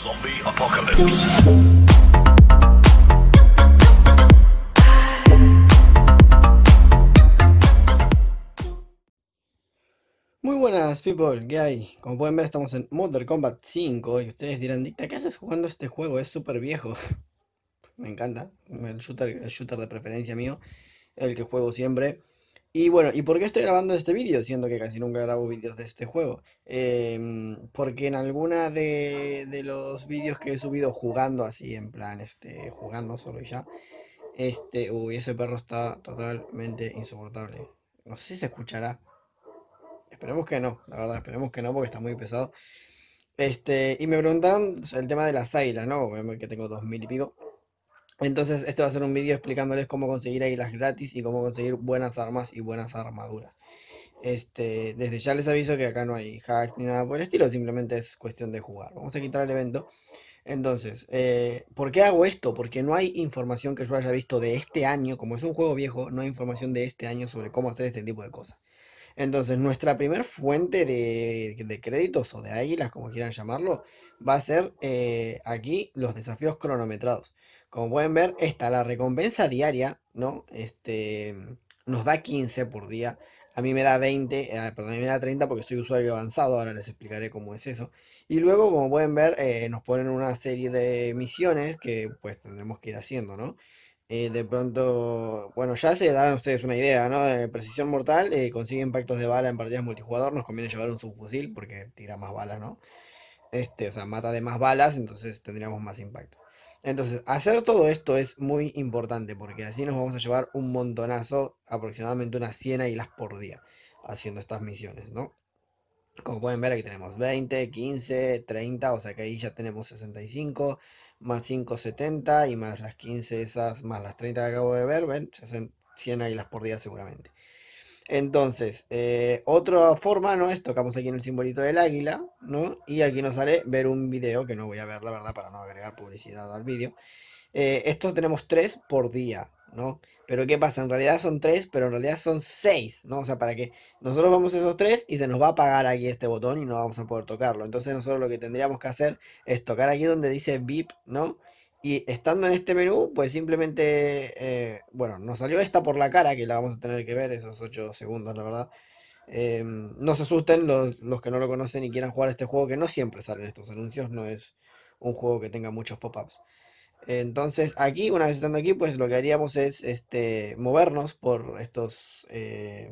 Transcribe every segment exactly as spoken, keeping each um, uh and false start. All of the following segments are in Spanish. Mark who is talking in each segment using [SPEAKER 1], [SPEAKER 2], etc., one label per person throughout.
[SPEAKER 1] Zombie Apocalypse.
[SPEAKER 2] Muy buenas people, ¿qué hay? Como pueden ver estamos en Mortal Kombat cinco y ustedes dirán, Dicta, ¿qué haces jugando este juego? Es súper viejo. Me encanta, el shooter, el shooter de preferencia mío, el que juego siempre. Y bueno, ¿y por qué estoy grabando este vídeo? Siendo que casi nunca grabo vídeos de este juego. Em, porque en alguna de, de los vídeos que he subido jugando así, en plan, este, jugando solo y ya, este, uy, ese perro está totalmente insoportable. No sé si se escuchará. Esperemos que no, la verdad, esperemos que no, porque está muy pesado. Este, y me preguntaron o sea, el tema de las águilas, ¿no? Obviamente que tengo dos mil y pico. Entonces, este va a ser un vídeo explicándoles cómo conseguir águilas gratis y cómo conseguir buenas armas y buenas armaduras. Este, desde ya les aviso que acá no hay hacks ni nada por el estilo, simplemente es cuestión de jugar. Vamos a quitar el evento. Entonces, eh, ¿por qué hago esto? Porque no hay información que yo haya visto de este año, como es un juego viejo, no hay información de este año sobre cómo hacer este tipo de cosas. Entonces, nuestra primer fuente de, de créditos o de águilas, como quieran llamarlo, va a ser eh, aquí los desafíos cronometrados. Como pueden ver, está la recompensa diaria, ¿no? Este, nos da quince por día. A mí me da veinte, eh, perdón, a mí me da treinta porque soy usuario avanzado, ahora les explicaré cómo es eso. Y luego, como pueden ver, eh, nos ponen una serie de misiones que pues tendremos que ir haciendo, ¿no? Eh, de pronto, bueno, ya se darán ustedes una idea, ¿no? De precisión mortal, eh, consigue impactos de bala en partidas multijugador, nos conviene llevar un subfusil porque tira más balas, ¿no? Este, o sea, mata de más balas, entonces tendríamos más impactos. Entonces, hacer todo esto es muy importante porque así nos vamos a llevar un montonazo, aproximadamente unas cien águilas por día, haciendo estas misiones, ¿no? Como pueden ver, aquí tenemos veinte, quince, treinta, o sea que ahí ya tenemos sesenta y cinco, más cinco, setenta, y más las quince esas, más las treinta que acabo de ver, ven, cien águilas por día seguramente. Entonces, eh, otra forma, ¿no? Es tocamos aquí en el simbolito del águila, ¿no? Y aquí nos sale ver un video, que no voy a ver, la verdad, para no agregar publicidad al vídeo. Eh, estos tenemos tres por día, ¿no? Pero ¿qué pasa? En realidad son tres, pero en realidad son seis, ¿no? O sea, para que nosotros vamos a esos tres y se nos va a apagar aquí este botón y no vamos a poder tocarlo. Entonces nosotros lo que tendríamos que hacer es tocar aquí donde dice V I P, ¿no? Y estando en este menú, pues simplemente, eh, bueno, nos salió esta por la cara, que la vamos a tener que ver, esos ocho segundos, la verdad. Eh, no se asusten los, los que no lo conocen y quieran jugar este juego, que no siempre salen estos anuncios, no es un juego que tenga muchos pop-ups. Entonces aquí, una vez estando aquí, pues lo que haríamos es este, movernos por estos, eh,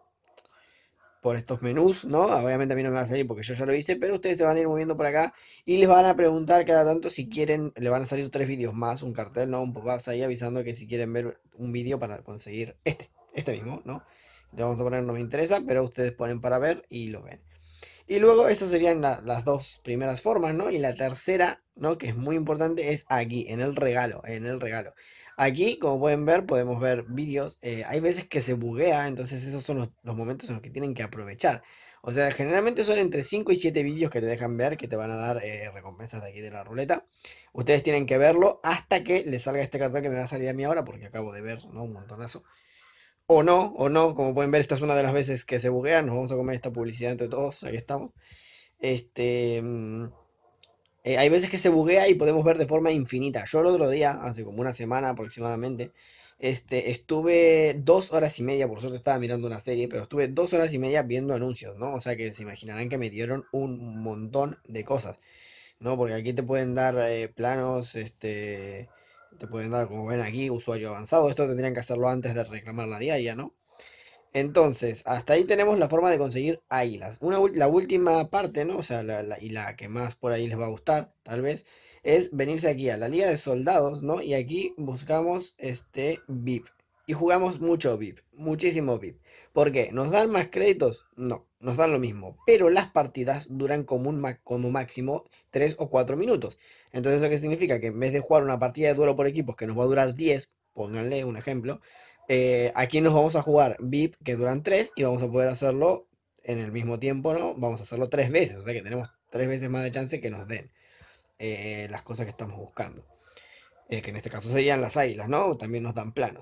[SPEAKER 2] por estos menús, ¿no? Obviamente a mí no me va a salir porque yo ya lo hice, pero ustedes se van a ir moviendo por acá y les van a preguntar cada tanto si quieren, le van a salir tres vídeos más, un cartel, ¿no? Un pop-up ahí avisando que si quieren ver un vídeo para conseguir este, este mismo, ¿no? Le vamos a poner no me interesa, pero ustedes ponen para ver y lo ven. Y luego, eso serían la- las dos primeras formas, ¿no? Y la tercera, ¿no? Que es muy importante, es aquí, en el regalo, en el regalo. Aquí, como pueden ver, podemos ver vídeos. Eh, hay veces que se buguea, entonces esos son los, los momentos en los que tienen que aprovechar. O sea, generalmente son entre cinco y siete vídeos que te dejan ver, que te van a dar eh, recompensas de aquí de la ruleta. Ustedes tienen que verlo hasta que les salga este cartel que me va a salir a mí ahora, porque acabo de ver, ¿no? Un montonazo. O no, o no, como pueden ver, esta es una de las veces que se buguea. Nos vamos a comer esta publicidad entre todos, aquí estamos. Este, mm, eh, hay veces que se buguea y podemos ver de forma infinita. Yo el otro día, hace como una semana aproximadamente, este, estuve dos horas y media, por suerte estaba mirando una serie, pero estuve dos horas y media viendo anuncios, ¿no? O sea que se imaginarán que me dieron un montón de cosas, ¿no? Porque aquí te pueden dar eh, planos, este, te pueden dar, como ven aquí, usuario avanzado. Esto tendrían que hacerlo antes de reclamar la diaria, ¿no? Entonces, hasta ahí tenemos la forma de conseguir águilas. Una, ul- la última parte, ¿no? O sea, la, la- y la que más por ahí les va a gustar, tal vez, es venirse aquí a la Liga de Soldados, ¿no? Y aquí buscamos este V I P. Y jugamos mucho V I P, muchísimo V I P. ¿Por qué? ¿Nos dan más créditos? No, nos dan lo mismo. Pero las partidas duran como, un ma- como máximo tres o cuatro minutos. Entonces, ¿eso qué significa? Que en vez de jugar una partida de duelo por equipos que nos va a durar diez, pónganle un ejemplo, eh, aquí nos vamos a jugar V I P que duran tres y vamos a poder hacerlo en el mismo tiempo, ¿no? Vamos a hacerlo tres veces, o sea que tenemos tres veces más de chance que nos den eh, las cosas que estamos buscando. Eh, que en este caso serían las águilas, ¿no? También nos dan planos.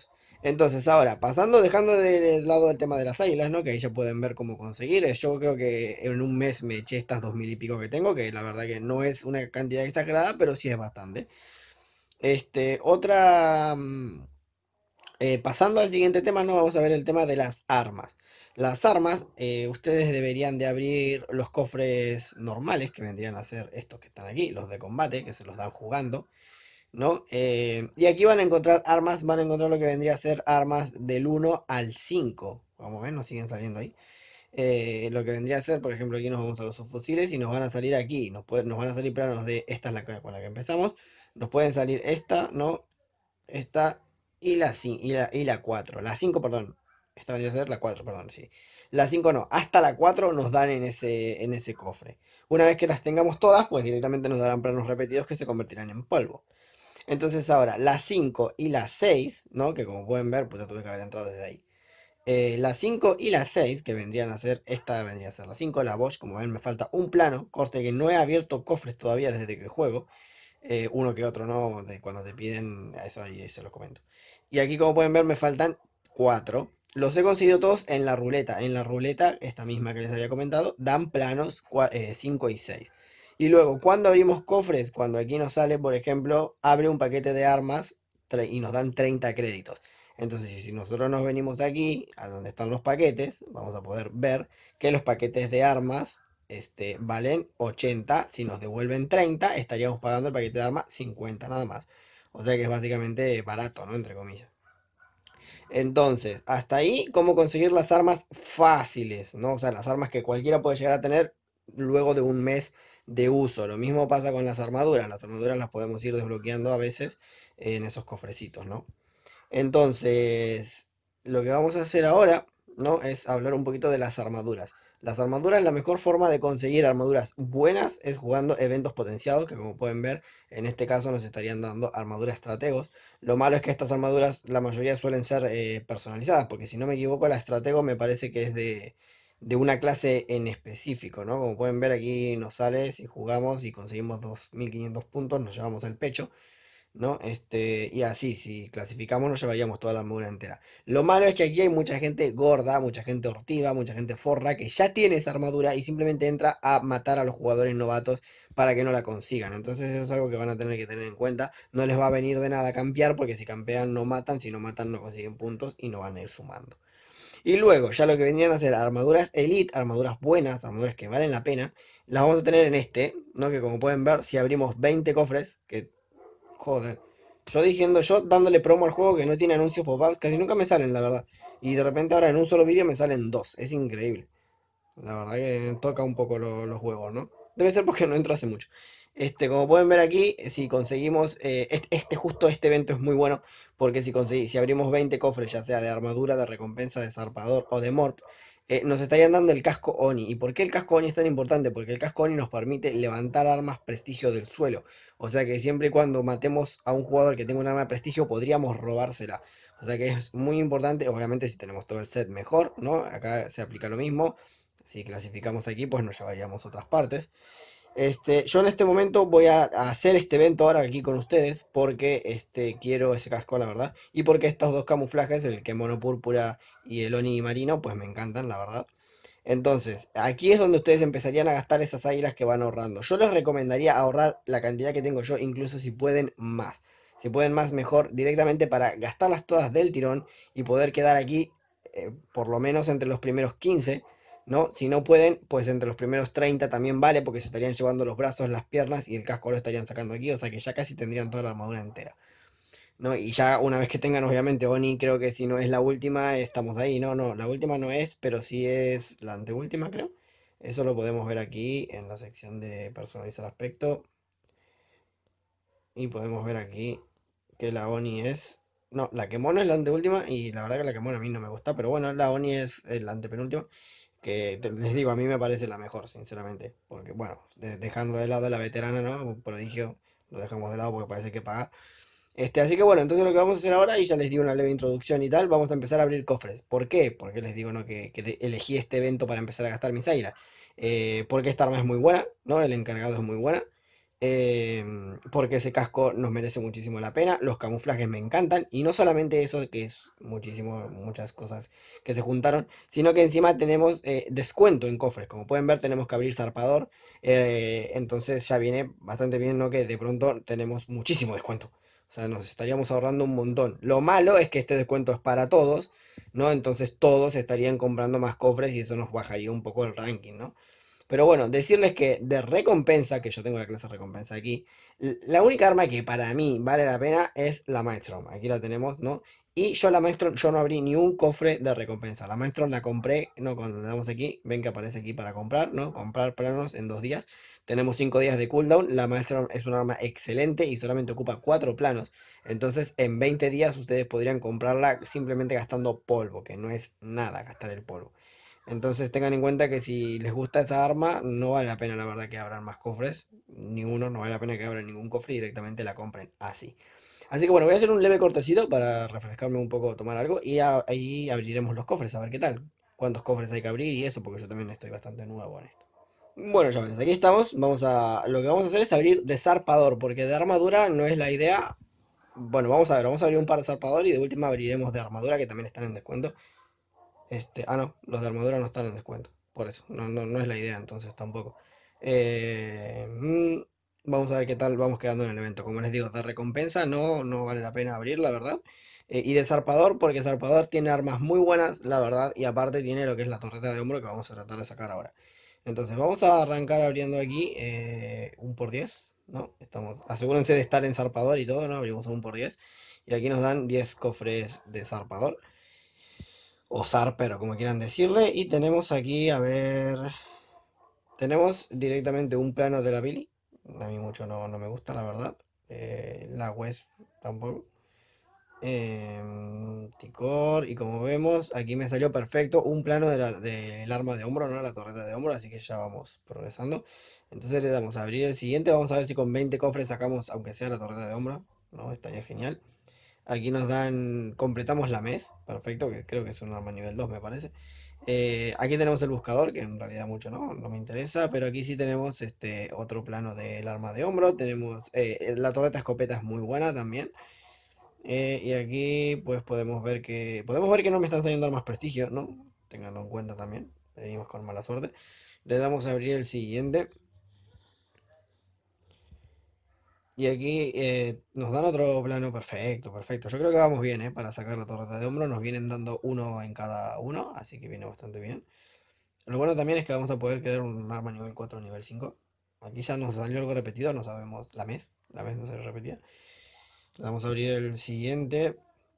[SPEAKER 2] Entonces, ahora, pasando, dejando de, de lado el tema de las águilas, ¿no? Que ahí ya pueden ver cómo conseguir. eh, Yo creo que en un mes me eché estas dos mil y pico que tengo, que la verdad que no es una cantidad exagerada, pero sí es bastante. Este, otra... mm, eh, pasando al siguiente tema, no vamos a ver el tema de las armas. Las armas, eh, ustedes deberían de abrir los cofres normales, que vendrían a ser estos que están aquí, los de combate, que se los dan jugando. ¿No? Eh, y aquí van a encontrar armas, van a encontrar lo que vendría a ser armas del uno al cinco. Vamos a ver, nos siguen saliendo ahí. Eh, lo que vendría a ser, por ejemplo, aquí nos vamos a los subfusiles y nos van a salir aquí. Nos, puede- nos van a salir planos de esta es la que- con la que empezamos. Nos pueden salir esta, ¿no? Esta y la, cin- y la, y la cuatro. La cinco, perdón. Esta vendría a ser la cuatro, perdón, sí. La cinco no. Hasta la cuatro nos dan en ese, en ese cofre. Una vez que las tengamos todas, pues directamente nos darán planos repetidos que se convertirán en polvo. Entonces ahora, la cinco y la seis, ¿no? Que como pueden ver, pues ya tuve que haber entrado desde ahí. Eh, la cinco y la seis, que vendrían a ser, esta vendría a ser la cinco, la Bosch, como ven, me falta un plano, corte que no he abierto cofres todavía desde que juego. Eh, uno que otro, ¿no? De cuando te piden, a eso ahí se los comento. Y aquí, como pueden ver, me faltan cuatro. Los he conseguido todos en la ruleta. En la ruleta, esta misma que les había comentado, dan planos cinco y seis. Y luego, cuando abrimos cofres, cuando aquí nos sale, por ejemplo, abre un paquete de armas y nos dan treinta créditos. Entonces, si nosotros nos venimos aquí, a donde están los paquetes, vamos a poder ver que los paquetes de armas este, valen ochenta. Si nos devuelven treinta, estaríamos pagando el paquete de armas cincuenta nada más. O sea que es básicamente barato, ¿no? Entre comillas. Entonces, hasta ahí, cómo conseguir las armas fáciles, ¿no? O sea, las armas que cualquiera puede llegar a tener luego de un mes de uso. Lo mismo pasa con las armaduras. Las armaduras las podemos ir desbloqueando a veces en esos cofrecitos, ¿no? Entonces, lo que vamos a hacer ahora, ¿no? Es hablar un poquito de las armaduras. Las armaduras, la mejor forma de conseguir armaduras buenas es jugando eventos potenciados, que como pueden ver, en este caso nos estarían dando armaduras estrategos. Lo malo es que estas armaduras, la mayoría suelen ser eh, personalizadas, porque si no me equivoco, la estratego me parece que es de, de una clase en específico, ¿no? Como pueden ver aquí nos sale, si jugamos y conseguimos dos mil quinientos puntos, nos llevamos el pecho. ¿No? Este, y así, si clasificamos, nos llevaríamos toda la armadura entera. Lo malo es que aquí hay mucha gente gorda, mucha gente hortiva, mucha gente forra, que ya tiene esa armadura y simplemente entra a matar a los jugadores novatos para que no la consigan. Entonces eso es algo que van a tener que tener en cuenta. No les va a venir de nada campear, porque si campean no matan, si no matan no consiguen puntos y no van a ir sumando. Y luego, ya lo que vendrían a ser armaduras elite, armaduras buenas, armaduras que valen la pena, las vamos a tener en este, ¿no? Que como pueden ver, si abrimos veinte cofres, que joder. Yo diciendo, yo dándole promo al juego que no tiene anuncios pop-ups, casi nunca me salen, la verdad. Y de repente ahora en un solo vídeo me salen dos. Es increíble. La verdad que toca un poco lo- los juegos, ¿no? Debe ser porque no entro hace mucho. Este, como pueden ver aquí, si conseguimos, eh, este, este- justo este evento es muy bueno, porque si conseguimos, si abrimos veinte cofres, ya sea de armadura, de recompensa, de zarpador o de morp, eh, nos estarían dando el casco Oni. ¿Y por qué el casco Oni es tan importante? Porque el casco Oni nos permite levantar armas prestigio del suelo. O sea que siempre y cuando matemos a un jugador que tenga un arma de prestigio, podríamos robársela. O sea que es muy importante, obviamente si tenemos todo el set mejor, ¿no? Acá se aplica lo mismo. Si clasificamos aquí, pues nos llevaríamos a otras partes. Este, yo en este momento voy a, a hacer este evento ahora aquí con ustedes porque este, quiero ese casco, la verdad. Y porque estos dos camuflajes, el Kemono Púrpura y el Oni Marino, pues me encantan, la verdad. Entonces, aquí es donde ustedes empezarían a gastar esas águilas que van ahorrando. Yo les recomendaría ahorrar la cantidad que tengo yo, incluso si pueden más. Si pueden más, mejor, directamente para gastarlas todas del tirón y poder quedar aquí eh, por lo menos entre los primeros quince, ¿no? Si no pueden, pues entre los primeros treinta también vale, porque se estarían llevando los brazos, las piernas y el casco lo estarían sacando aquí, o sea que ya casi tendrían toda la armadura entera. ¿No? Y ya una vez que tengan, obviamente, Oni, creo que si no es la última, estamos ahí. No, no, la última no es, pero sí es la anteúltima, creo. Eso lo podemos ver aquí en la sección de personalizar aspecto. Y podemos ver aquí que la Oni es... No, la Kemono es la anteúltima y la verdad que la Kemono a mí no me gusta, pero bueno, la Oni es la antepenúltima, que te- les digo, a mí me parece la mejor, sinceramente. Porque, bueno, de- dejando de lado a la veterana, ¿no? Prodigio, lo dejamos de lado porque parece que paga. Este, así que bueno, entonces lo que vamos a hacer ahora, y ya les di una leve introducción y tal, vamos a empezar a abrir cofres. ¿Por qué? Porque les digo, ¿no? Que, que de- elegí este evento para empezar a gastar mis águilas. Eh, porque esta arma es muy buena, ¿no? El encargado es muy buena. em, porque ese casco nos merece muchísimo la pena. Los camuflajes me encantan. Y no solamente eso, que es muchísimo, muchas cosas que se juntaron, sino que encima tenemos eh, descuento en cofres. Como pueden ver, tenemos que abrir zarpador. eh, entonces ya viene bastante bien, ¿no? Que de pronto tenemos muchísimo descuento. O sea, nos estaríamos ahorrando un montón. Lo malo es que este descuento es para todos, ¿no? Entonces todos estarían comprando más cofres y eso nos bajaría un poco el ranking, ¿no? Pero bueno, decirles que de recompensa, que yo tengo la clase de recompensa aquí, l- la única arma que para mí vale la pena es la Maelstrom. Aquí la tenemos, ¿no? Y yo la Maelstrom, yo no abrí ni un cofre de recompensa. La Maelstrom la compré, ¿no? Cuando le damos aquí, ven que aparece aquí para comprar, ¿no? Comprar planos en dos días. Tenemos cinco días de cooldown. La Maelstrom es un arma excelente y solamente ocupa cuatro planos. Entonces, en veinte días ustedes podrían comprarla simplemente gastando polvo, que no es nada gastar el polvo. Entonces tengan en cuenta que si les gusta esa arma, no vale la pena la verdad que abran más cofres. Ninguno, no vale la pena que abran ningún cofre y directamente la compren así. Así que bueno, voy a hacer un leve cortecito para refrescarme un poco, tomar algo y a- ahí abriremos los cofres, a ver qué tal. Cuántos cofres hay que abrir y eso, porque yo también estoy bastante nuevo en esto. Bueno, chavales, aquí estamos. Vamos a, lo que vamos a hacer es abrir de zarpador, porque de armadura no es la idea. Bueno, vamos a ver, vamos a abrir un par de zarpador y de última abriremos de armadura, que también están en descuento. Este, ah, no, los de armadura no están en descuento. Por eso, no, no, no es la idea entonces tampoco. Eh, mm, vamos a ver qué tal vamos quedando en el evento. Como les digo, de recompensa no, no vale la pena abrir, la verdad. Eh, y de zarpador, porque zarpador tiene armas muy buenas, la verdad. Y aparte tiene lo que es la torreta de hombro que vamos a tratar de sacar ahora. Entonces, vamos a arrancar abriendo aquí eh, un por diez, ¿no? Estamos, asegúrense de estar en zarpador y todo, ¿no? Abrimos un por diez. Y aquí nos dan diez cofres de zarpador o Zarper o como quieran decirle. Y tenemos aquí, a ver, tenemos directamente un plano de la Billy. A mí mucho no, no me gusta, la verdad. Eh, la West tampoco. Em, Ticor, y como vemos, aquí me salió perfecto un plano de la- del arma de hombro, ¿no? La torreta de hombro, así que ya vamos progresando. Entonces le damos a abrir el siguiente. Vamos a ver si con veinte cofres sacamos, aunque sea la torreta de hombro, ¿no? Estaría genial. Aquí nos dan, completamos la mes, perfecto, que creo que es un arma nivel dos me parece. Eh, aquí tenemos el buscador, que en realidad mucho no, no me interesa, pero aquí sí tenemos este otro plano del arma de hombro. Tenemos eh, la torreta escopeta es muy buena también. Eh, y aquí pues podemos ver que podemos ver que no me están saliendo armas prestigio, ¿no? Ténganlo en cuenta también. Venimos con mala suerte. Le damos a abrir el siguiente. Y aquí eh, nos dan otro plano perfecto, perfecto. Yo creo que vamos bien, ¿eh? Para sacar la torreta de hombro. Nos vienen dando uno en cada uno, así que viene bastante bien. Lo bueno también es que vamos a poder crear un arma nivel cuatro, nivel cinco. Aquí ya nos salió algo repetido, no sabemos la mes. La mes no se repetía. Le vamos a abrir el siguiente.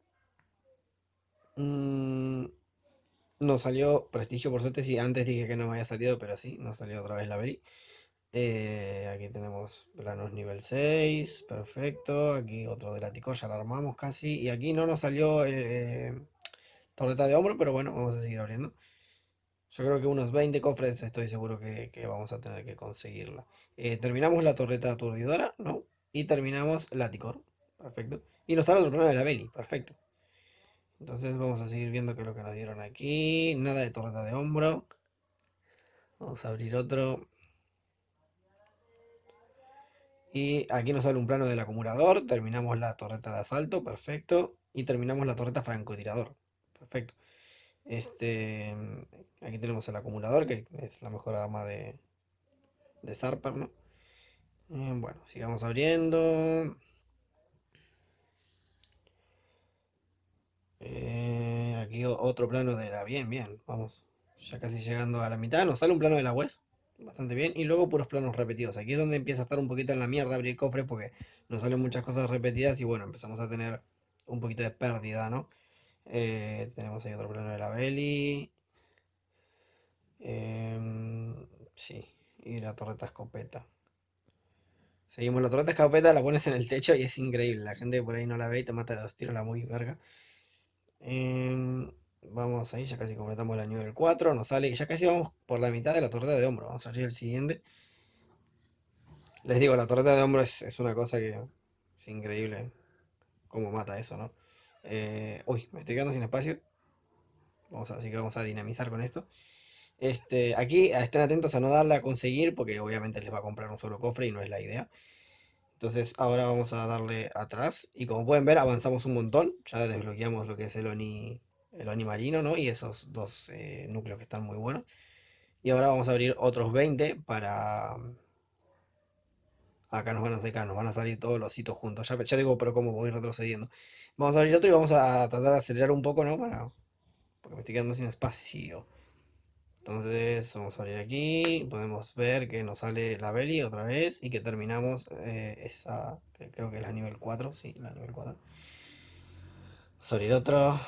[SPEAKER 2] Mm, nos salió prestigio por suerte. Sí, antes dije que no me había salido, pero sí, nos salió otra vez la Beri. Eh, aquí tenemos planos nivel seis, perfecto. Aquí otro de látigo, ya lo armamos casi. Y aquí no nos salió eh, torreta de hombro, pero bueno, vamos a seguir abriendo. Yo creo que unos veinte cofres estoy seguro que, que vamos a tener que conseguirla. Eh, terminamos la torreta aturdidora, ¿no? Y terminamos Laticor, perfecto. Y nos sale otro plano de la Belly, perfecto. Entonces vamos a seguir viendo qué es lo que nos dieron aquí. Nada de torreta de hombro. Vamos a abrir otro. Y aquí nos sale un plano del acumulador. Terminamos la torreta de asalto, perfecto. Y terminamos la torreta francotirador, perfecto. Este, aquí tenemos el acumulador, que es la mejor arma de, de Zarper, ¿no? Eh, bueno, sigamos abriendo. Eh, aquí o- otro plano de la... Bien, bien, vamos. Ya casi llegando a la mitad. Nos sale un plano de la West. Bastante bien. Y luego puros planos repetidos. Aquí es donde empieza a estar un poquito en la mierda abrir cofres porque nos salen muchas cosas repetidas y bueno, empezamos a tener un poquito de pérdida, ¿no? Eh, tenemos ahí otro plano de la Belly. Em, sí, y la torreta escopeta. Seguimos la torreta escopeta, la pones en el techo y es increíble. La gente por ahí no la ve y te mata de dos tiros, la muy verga. Em, vamos ahí, ya casi completamos la nivel cuatro. Nos sale que ya casi vamos por la mitad de la torreta de hombro. Vamos a abrir el siguiente. Les digo, la torreta de hombro es, es una cosa que es increíble cómo mata eso, ¿no? Eh, uy, me estoy quedando sin espacio. Vamos a- así que vamos a dinamizar con esto. Este, aquí estén atentos a no darle a conseguir, porque obviamente les va a comprar un solo cofre y no es la idea. Entonces ahora vamos a darle atrás. Y como pueden ver, avanzamos un montón. Ya desbloqueamos lo que es el Oni, el Oni marino, ¿no? Y esos dos eh, núcleos que están muy buenos. Y ahora vamos a abrir otros veinte para... Acá nos van a sacar, nos van a salir todos los hitos juntos. Ya, ya digo, pero como voy retrocediendo. Vamos a abrir otro y vamos a tratar de acelerar un poco, ¿no? Para... Porque me estoy quedando sin espacio. Entonces vamos a abrir aquí. Podemos ver que nos sale la Belly otra vez. Y que terminamos eh, esa... Que creo que es la nivel cuatro. Sí, la nivel cuatro. Vamos a abrir otro.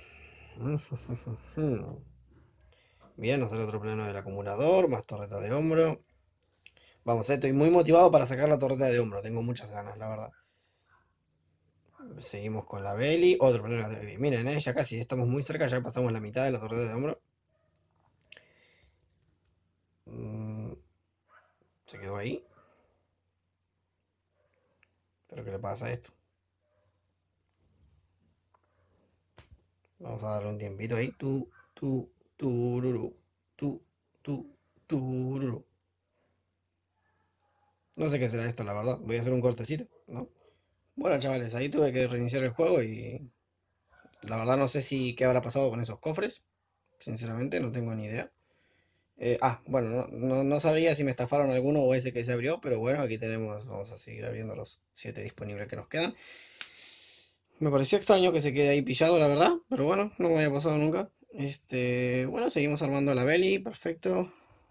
[SPEAKER 2] Bien, nos sale otro plano del acumulador. Más torreta de hombro. Vamos, eh, estoy muy motivado para sacar la torreta de hombro. Tengo muchas ganas, la verdad. Seguimos con la Belly. Otro plano de la Belly. Miren, eh, ya casi estamos muy cerca. Ya pasamos la mitad de la torreta de hombro. Mm, se quedó ahí. ¿Pero qué le pasa a esto? Vamos a darle un tiempito ahí. Tu, tu, tururu. Tu, tu, tururu. No sé qué será esto, la verdad. Voy a hacer un cortecito, ¿no? Bueno, chavales, ahí tuve que reiniciar el juego y la verdad no sé si qué habrá pasado con esos cofres. Sinceramente, no tengo ni idea. Eh, ah, bueno, no, no, no sabría si me estafaron alguno o ese que se abrió, pero bueno, aquí tenemos, vamos a seguir abriendo los siete disponibles que nos quedan. Me pareció extraño que se quede ahí pillado, la verdad, pero bueno, no me había pasado nunca. Este, bueno, seguimos armando la belly, perfecto.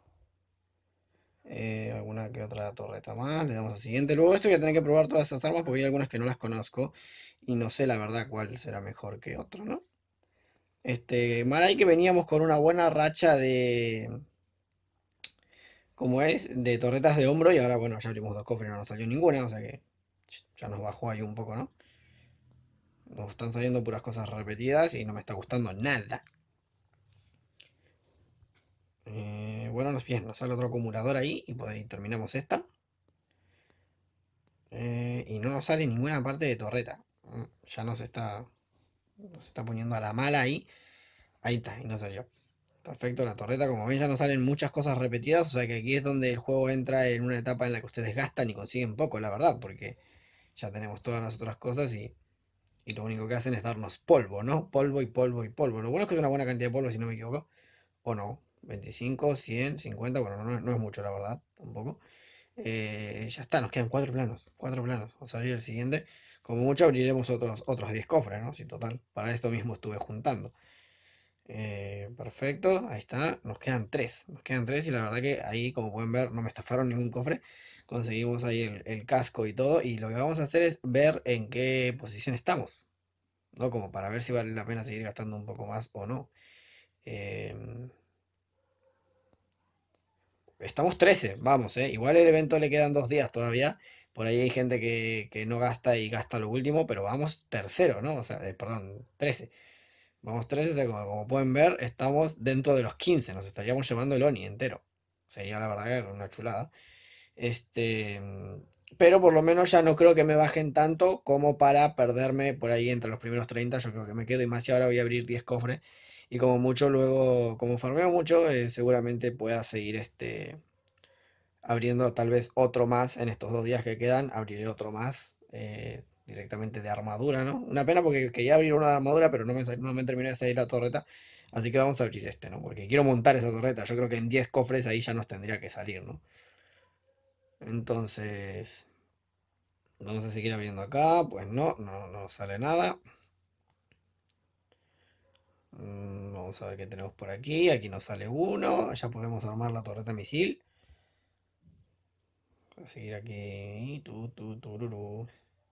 [SPEAKER 2] Eh, alguna que otra torreta más, le damos al siguiente. Luego esto voy a tener que probar todas esas armas porque hay algunas que no las conozco y no sé la verdad cuál será mejor que otro, ¿no? Este, mal ahí que veníamos con una buena racha de, como es, de torretas de hombro y ahora, bueno, ya abrimos dos cofres y no nos salió ninguna, o sea que ya nos bajó ahí un poco, ¿no? Nos están saliendo puras cosas repetidas y no me está gustando nada. Eh, bueno, nos, bien, nos sale otro acumulador ahí y por ahí terminamos esta. Eh, y no nos sale ninguna parte de torreta. Mm, Ya nos está, nos está poniendo a la mala ahí. Ahí está, y no salió. Perfecto, la torreta, como ven, ya nos salen muchas cosas repetidas. O sea que aquí es donde el juego entra en una etapa en la que ustedes gastan y consiguen poco, la verdad. Porque ya tenemos todas las otras cosas y, y lo único que hacen es darnos polvo, ¿no? Polvo y polvo y polvo. Lo bueno es que es una buena cantidad de polvo, si no me equivoco. O no. veinticinco, cien, cincuenta. Bueno, no, no es mucho, la verdad, tampoco. Eh, ya está, nos quedan cuatro planos. Cuatro planos. Vamos a abrir el siguiente. Como mucho abriremos otros, otros diez cofres, ¿no? Sí, total. Para esto mismo estuve juntando. Eh, perfecto, ahí está. Nos quedan tres. Nos quedan tres y la verdad que ahí, como pueden ver, no me estafaron ningún cofre. Conseguimos ahí el, el casco y todo. Y lo que vamos a hacer es ver en qué posición estamos. ¿No? Como para ver si vale la pena seguir gastando un poco más o no. Eh, Estamos trece, vamos, ¿eh? Igual el evento le quedan dos días todavía. Por ahí hay gente que, que no gasta y gasta lo último, pero vamos tercero, ¿no? O sea, eh, perdón, trece. Vamos trece, o sea, como, como pueden ver, estamos dentro de los quince. Nos estaríamos llevando el Oni entero. Sería la verdad que una chulada. Este, pero por lo menos ya no creo que me bajen tanto como para perderme por ahí entre los primeros treinta. Yo creo que me quedo y más y ahora voy a abrir diez cofres. Y como mucho luego, como farmeo mucho, eh, seguramente pueda seguir este abriendo tal vez otro más en estos dos días que quedan, abriré otro más eh, directamente de armadura, ¿no? Una pena porque quería abrir una de armadura, pero no me, no me terminó de salir la torreta, así que vamos a abrir este, ¿no? Porque quiero montar esa torreta, yo creo que en diez cofres ahí ya nos tendría que salir, ¿no? Entonces, vamos a seguir abriendo acá, pues no, no, no sale nada. Mm, Vamos a ver qué tenemos por aquí, aquí nos sale uno, ya podemos armar la torreta misil. Vamos a seguir aquí, tu, tu, tururú.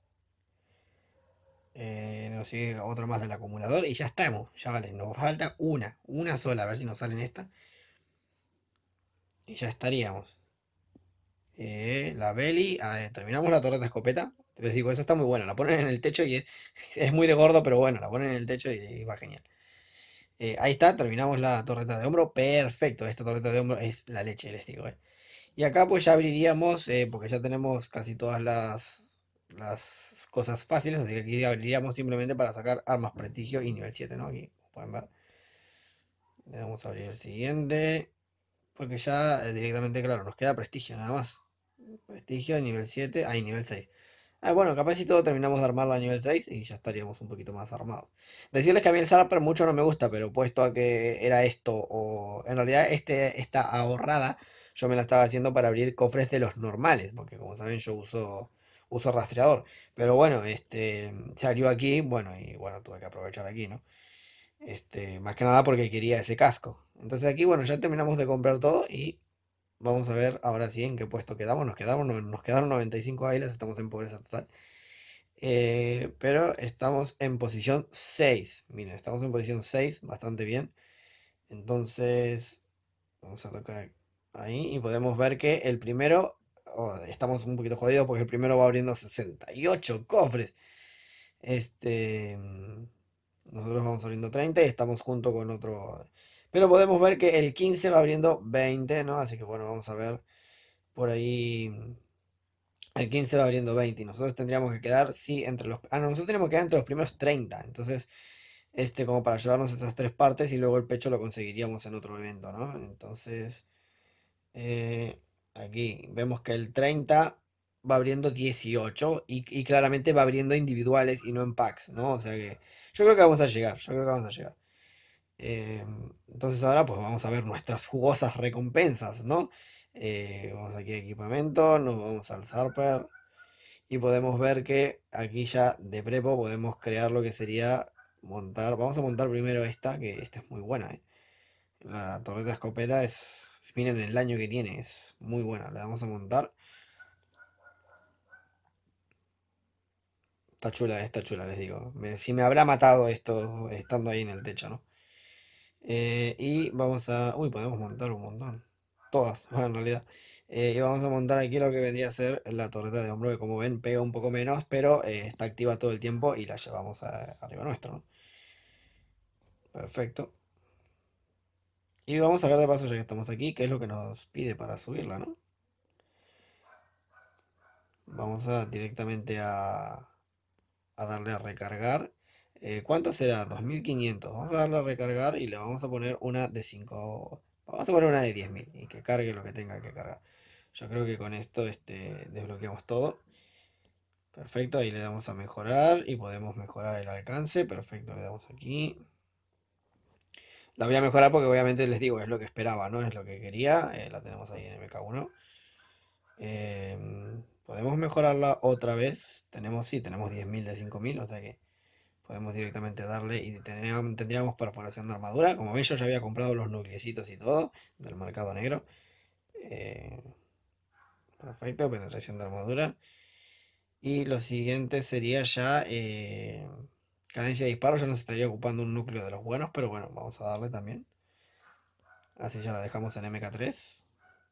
[SPEAKER 2] Eh, nos sigue otro más del acumulador y ya estamos, ya vale, nos falta una, una sola, a ver si nos sale en esta. Y ya estaríamos. Eh, la Belly, ah, terminamos la torreta escopeta. Les digo, esa está muy buena, la ponen en el techo y es, es muy de gordo, pero bueno, la ponen en el techo y, y va genial. Eh, ahí está, terminamos la torreta de hombro, perfecto, esta torreta de hombro es la leche, les digo. eh. Y acá pues ya abriríamos, eh, porque ya tenemos casi todas las, las cosas fáciles, así que aquí abriríamos simplemente para sacar armas prestigio y nivel siete, ¿no? Aquí, como pueden ver. Le damos a abrir el siguiente. Porque ya eh, directamente, claro, nos queda prestigio nada más. Prestigio, nivel siete. Ahí, nivel seis. Ah, bueno, capaz si todo terminamos de armarlo a nivel seis y ya estaríamos un poquito más armados. Decirles que a mí el Zarper mucho no me gusta, pero puesto a que era esto, o en realidad este, esta ahorrada, yo me la estaba haciendo para abrir cofres de los normales, porque como saben yo uso, uso rastreador. Pero bueno, este salió aquí, bueno, y bueno, tuve que aprovechar aquí, ¿no? Este, más que nada porque quería ese casco. Entonces aquí, bueno, ya terminamos de comprar todo y vamos a ver ahora sí en qué puesto quedamos. Nos quedamos, no- nos quedaron noventa y cinco águilas, estamos en pobreza total. Eh, pero estamos en posición seis. Miren, estamos en posición seis, bastante bien. Entonces, vamos a tocar ahí y podemos ver que el primero, oh, estamos un poquito jodidos porque el primero va abriendo sesenta y ocho cofres. Este, mm, nosotros vamos abriendo treinta y estamos junto con otro. Pero podemos ver que el quince va abriendo veinte, ¿no? Así que bueno, vamos a ver por ahí. mm, El quince va abriendo veinte y nosotros tendríamos que quedar, sí, entre los... Ah, no, nosotros tenemos que quedar entre los primeros treinta. Entonces, este, como para llevarnos estas tres partes y luego el pecho lo conseguiríamos en otro evento, ¿no? Entonces, eh, aquí vemos que el treinta va abriendo dieciocho y, y claramente va abriendo individuales y no en packs, ¿no? O sea que yo creo que vamos a llegar, yo creo que vamos a llegar. Eh, entonces ahora pues vamos a ver nuestras jugosas recompensas, ¿no? Eh, vamos aquí a equipamiento, nos vamos al Zarper. Y podemos ver que aquí ya de prepo podemos crear lo que sería montar. Vamos a montar primero esta, que esta es muy buena, ¿eh? La torreta escopeta es. Miren el daño que tiene, es muy buena. La vamos a montar. Está chula, está chula, les digo. Me- si me habrá matado esto estando ahí en el techo, ¿no? Eh, y vamos a. Uy, podemos montar un montón. Todas, bueno, en realidad. Eh, y vamos a montar aquí lo que vendría a ser la torreta de hombro, que como ven pega un poco menos, pero eh, está activa todo el tiempo y la llevamos a- arriba nuestro, ¿no? Perfecto. Y vamos a ver de paso, ya que estamos aquí, qué es lo que nos pide para subirla, ¿no? Vamos a directamente a, a darle a recargar. Eh, ¿cuánto será? Dos mil quinientos. Vamos a darle a recargar y le vamos a poner una de cinco. Vamos a poner una de diez mil y que cargue lo que tenga que cargar. Yo creo que con esto este, desbloqueamos todo. Perfecto, ahí le damos a mejorar y podemos mejorar el alcance. Perfecto, le damos aquí. La voy a mejorar porque obviamente les digo, es lo que esperaba, ¿no? Es lo que quería. Eh, la tenemos ahí en M K uno. Em, podemos mejorarla otra vez. Tenemos, sí, tenemos diez mil de cinco mil, o sea que podemos directamente darle y tendríamos, tendríamos perforación de armadura. Como ven, yo ya había comprado los nuclecitos y todo del mercado negro. Eh, perfecto, penetración de armadura. Y lo siguiente sería ya eh, cadencia de disparo. Ya nos estaría ocupando un núcleo de los buenos, pero bueno, vamos a darle también. Así ya la dejamos en M K tres.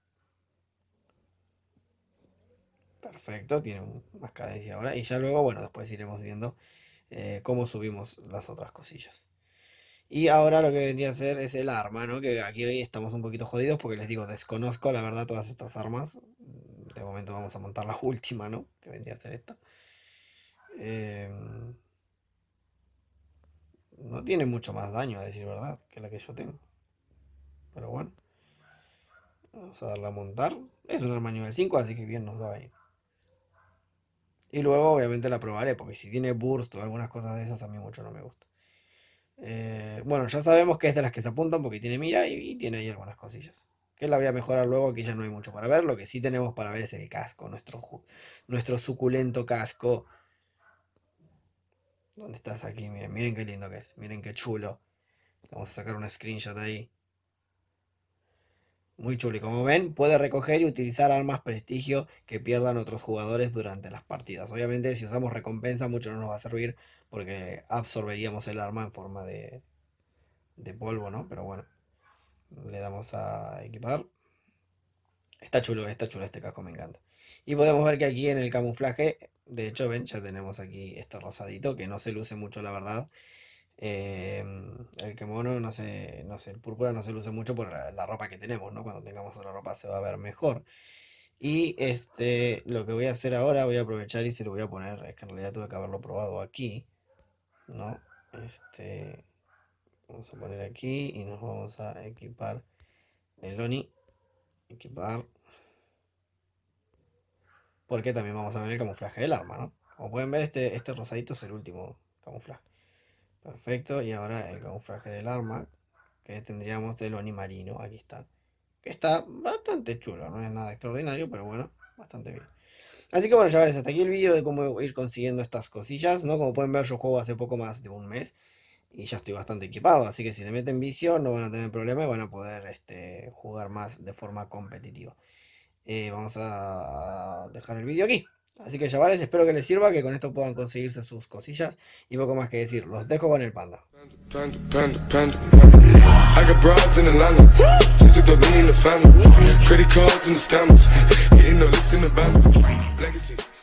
[SPEAKER 2] Perfecto, tiene un- más cadencia ahora. Y ya luego, bueno, después iremos viendo eh, cómo subimos las otras cosillas. Y ahora lo que vendría a ser es el arma, ¿no? Que aquí hoy estamos un poquito jodidos porque les digo, desconozco la verdad todas estas armas. De momento vamos a montar la última, ¿no? Que vendría a ser esta. Em, no tiene mucho más daño, a decir verdad, que la que yo tengo. Pero bueno, vamos a darle a montar. Es un arma nivel cinco, así que bien nos va ahí. Y luego obviamente la probaré, porque si tiene burst o algunas cosas de esas a mí mucho no me gusta. Eh, bueno, ya sabemos que es de las que se apuntan porque tiene mira y, y tiene ahí algunas cosillas. Que la voy a mejorar luego, aquí ya no hay mucho para ver. Lo que sí tenemos para ver es el casco, nuestro, ju- nuestro suculento casco. ¿Dónde estás aquí? Miren, miren qué lindo que es. Miren qué chulo. Vamos a sacar un screenshot ahí. Muy chulo. Y como ven, puede recoger y utilizar armas prestigio que pierdan otros jugadores durante las partidas. Obviamente, si usamos recompensa, mucho no nos va a servir porque absorberíamos el arma en forma de, de polvo, ¿no? Pero bueno, le damos a equipar. Está chulo, está chulo este casco, me encanta. Y podemos ver que aquí en el camuflaje, de hecho, ven, ya tenemos aquí este rosadito, que no se luce mucho, la verdad. Eh, el kimono, no sé, no sé, el púrpura no se luce mucho por la, la ropa que tenemos, ¿no? Cuando tengamos otra ropa se va a ver mejor. Y este, lo que voy a hacer ahora, voy a aprovechar y se lo voy a poner, es que en realidad tuve que haberlo probado aquí, ¿no? Este, vamos a poner aquí y nos vamos a equipar el Oni, equipar. porque también vamos a ver el camuflaje del arma, ¿no? Como pueden ver, este, este rosadito es el último camuflaje. Perfecto, y ahora el camuflaje del arma, que tendríamos del Onimarino, aquí está. Que está bastante chulo, no es nada extraordinario, pero bueno, bastante bien. Así que bueno, chavales, hasta aquí el vídeo de cómo ir consiguiendo estas cosillas, ¿no? Como pueden ver, yo juego hace poco más de un mes y ya estoy bastante equipado, así que si le meten vicio no van a tener problema y van a poder este, jugar más de forma competitiva. Eh, vamos a dejar el vídeo aquí. Así que chavales, espero que les sirva, que con esto puedan conseguirse sus cosillas y poco más que decir. Los dejo con el panda.
[SPEAKER 1] Panda, panda, panda, panda. I got broads in Atlanta, just took the lean in the family. Credit cards and the scammers, hitting the licks in the band. Legacies.